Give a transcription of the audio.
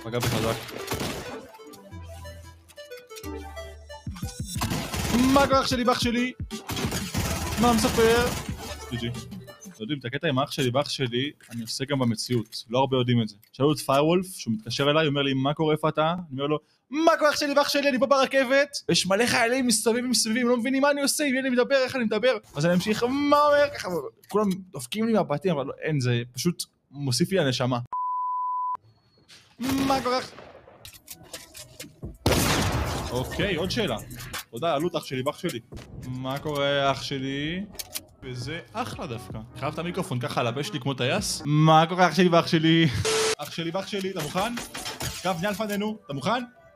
פגע בחזק. מה קורה אח שלי באח שלי? מה מספר? ג'י. יודעים, את הקטע עם האח שלי באח שלי, אני עושה גם במציאות. לא הרבה יודעים את זה. שאלו את פיירוולף, שהוא מתקשר אליי, הוא אומר לי, מה קורה איפה אתה? אני אומר לו, מה קורה אח שלי באח שלי? אני פה ברכבת. יש מלא חיילים מסתובבים, לא מבינים מה אני עושה, אם אני מדבר, איך אני מדבר. אז אני אמשיך, מה אומר? ככה, כולם דופקים לי מהבתים, אבל אין, זה פשוט מוסיף לי הנשמה. מה קורה? אוקיי, עוד שאלה. תודה, עלות אח שלי, באח שלי. מה קורה אח שלי? וזה אחלה דווקא. חייב את המיקרופון ככה על הפה שלי כמו טייס. מה קורה אח שלי באח שלי? אח שלי באח שלי, אתה מוכן? קו בנייה לפנינו, אתה מוכן?